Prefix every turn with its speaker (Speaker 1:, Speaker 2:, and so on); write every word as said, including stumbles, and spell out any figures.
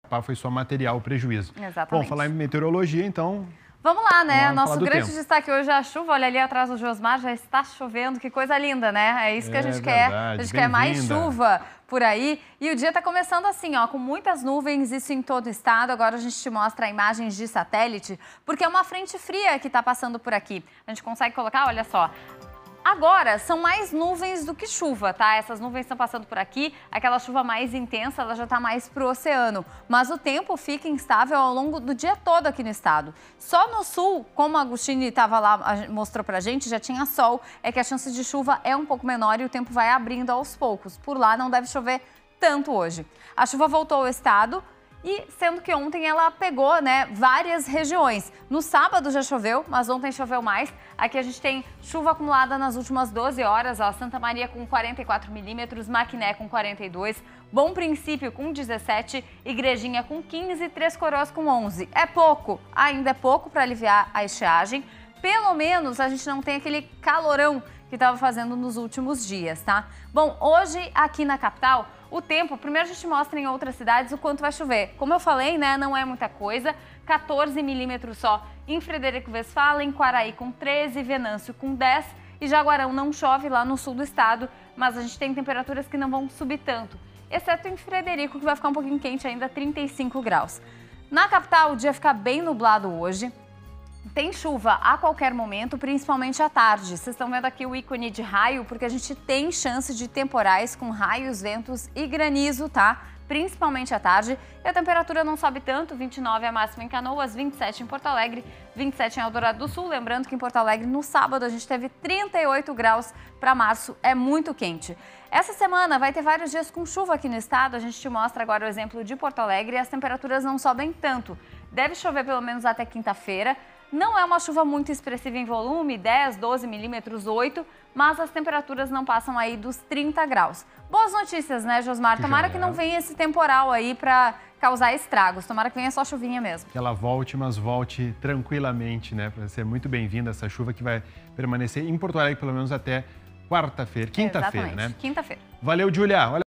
Speaker 1: foi só material o prejuízo.
Speaker 2: Exatamente.
Speaker 1: Bom, falar em meteorologia, então...
Speaker 2: Vamos lá, né?
Speaker 1: Vamos
Speaker 2: Nosso grande
Speaker 1: tempo.
Speaker 2: destaque hoje é a chuva. Olha ali atrás do Josmar, já está chovendo. Que coisa linda, né? É isso que a gente
Speaker 1: é
Speaker 2: quer.
Speaker 1: Verdade.
Speaker 2: A gente quer mais chuva por aí. E o dia está começando assim, ó, com muitas nuvens, isso em todo o estado. Agora a gente te mostra imagens de satélite, porque é uma frente fria que está passando por aqui. A gente consegue colocar, olha só. Agora, são mais nuvens do que chuva, tá? Essas nuvens estão passando por aqui, aquela chuva mais intensa, ela já está mais pro oceano. Mas o tempo fica instável ao longo do dia todo aqui no estado. Só no sul, como a Agostini estava lá, mostrou pra gente, já tinha sol, é que a chance de chuva é um pouco menor e o tempo vai abrindo aos poucos. Por lá não deve chover tanto hoje. A chuva voltou ao estado. E sendo que ontem ela pegou, né, várias regiões. No sábado já choveu, mas ontem choveu mais. Aqui a gente tem chuva acumulada nas últimas doze horas. Ó, Santa Maria com quarenta e quatro milímetros, Maquiné com quarenta e dois, Bom Princípio com dezessete, Igrejinha com quinze, Três Coroas com onze. É pouco, ainda é pouco para aliviar a estiagem. Pelo menos a gente não tem aquele calorão que estava fazendo nos últimos dias, tá? Bom, hoje aqui na capital, o tempo, primeiro a gente mostra em outras cidades o quanto vai chover. Como eu falei, né, não é muita coisa, quatorze milímetros só em Frederico Westphalen, Quaraí com treze, Venâncio com dez e Jaguarão não chove lá no sul do estado, mas a gente tem temperaturas que não vão subir tanto, exceto em Frederico, que vai ficar um pouquinho quente ainda, trinta e cinco graus. Na capital, o dia fica bem nublado hoje. Tem chuva a qualquer momento, principalmente à tarde. Vocês estão vendo aqui o ícone de raio, porque a gente tem chance de temporais com raios, ventos e granizo, tá? Principalmente à tarde. E a temperatura não sobe tanto, vinte e nove a máxima em Canoas, vinte e sete em Porto Alegre, vinte e sete em Eldorado do Sul. Lembrando que em Porto Alegre, no sábado, a gente teve trinta e oito graus para março, é muito quente. Essa semana vai ter vários dias com chuva aqui no estado, a gente te mostra agora o exemplo de Porto Alegre e as temperaturas não sobem tanto. Deve chover pelo menos até quinta-feira. Não é uma chuva muito expressiva em volume, dez, doze milímetros, oito, mas as temperaturas não passam aí dos trinta graus. Boas notícias, né, Josmar? Tomara que não venha esse temporal aí para causar estragos. Tomara que venha só chuvinha mesmo.
Speaker 1: Que ela volte, mas volte tranquilamente, né? Para ser muito bem-vinda essa chuva que vai permanecer em Porto Alegre pelo menos até quarta-feira, quinta-feira, né?
Speaker 2: Quinta-feira.
Speaker 1: Valeu, Júlia. Olha...